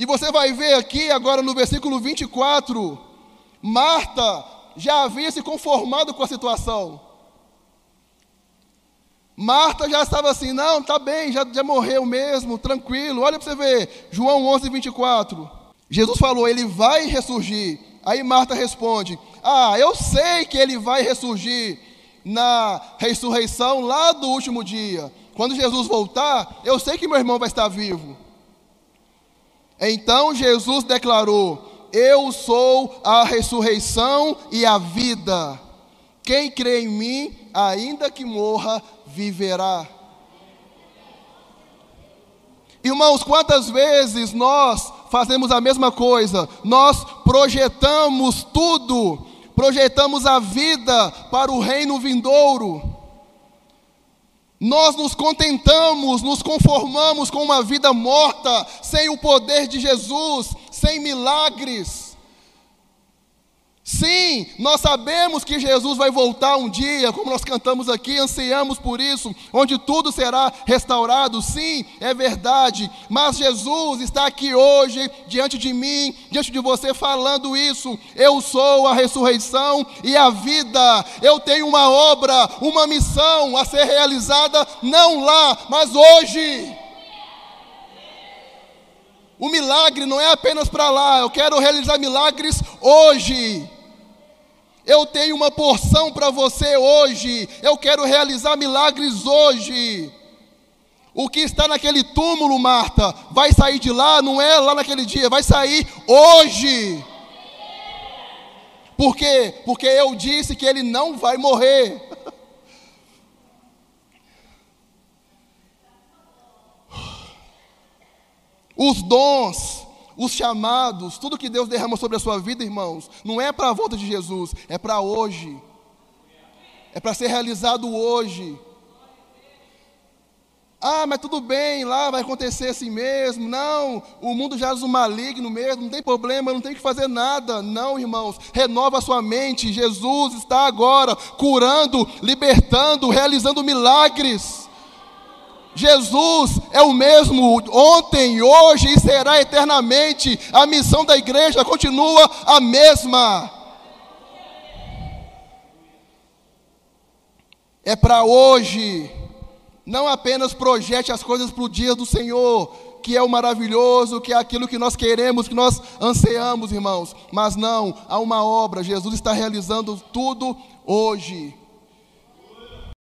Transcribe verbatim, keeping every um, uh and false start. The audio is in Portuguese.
E você vai ver aqui agora no versículo vinte e quatro, Marta já havia se conformado com a situação. Marta já estava assim, não, tá bem, já, já morreu mesmo, tranquilo. Olha para você ver, João onze, vinte e quatro. Jesus falou, ele vai ressurgir. Aí Marta responde, ah, eu sei que ele vai ressurgir na ressurreição lá do último dia. Quando Jesus voltar, eu sei que meu irmão vai estar vivo. Então Jesus declarou, eu sou a ressurreição e a vida. Quem crê em mim, ainda que morra, viverá. Irmãos, quantas vezes nós fazemos a mesma coisa? Nós projetamos tudo, projetamos a vida para o reino vindouro. Nós nos contentamos, nos conformamos com uma vida morta, sem o poder de Jesus, sem milagres. Sim, nós sabemos que Jesus vai voltar um dia, como nós cantamos aqui, ansiamos por isso, onde tudo será restaurado. Sim, é verdade, mas Jesus está aqui hoje, diante de mim, diante de você, falando isso. Eu sou a ressurreição e a vida. Eu tenho uma obra, uma missão a ser realizada, não lá, mas hoje. O milagre não é apenas para lá, eu quero realizar milagres hoje. Eu tenho uma porção para você hoje, eu quero realizar milagres hoje. O que está naquele túmulo, Marta, vai sair de lá, não é lá naquele dia, vai sair hoje. Por quê? Porque eu disse que ele não vai morrer. Os dons, os chamados, tudo que Deus derrama sobre a sua vida, irmãos, não é para a volta de Jesus, é para hoje. É para ser realizado hoje. Ah, mas tudo bem, lá vai acontecer assim mesmo. Não, o mundo jaz o maligno mesmo, não tem problema, não tem que fazer nada. Não, irmãos, renova a sua mente. Jesus está agora curando, libertando, realizando milagres. Jesus é o mesmo ontem, hoje e será eternamente. A missão da igreja continua a mesma. É para hoje. Não apenas projete as coisas para o dia do Senhor, que é o maravilhoso, que é aquilo que nós queremos, que nós ansiamos, irmãos. Mas não, há uma obra, Jesus está realizando tudo hoje.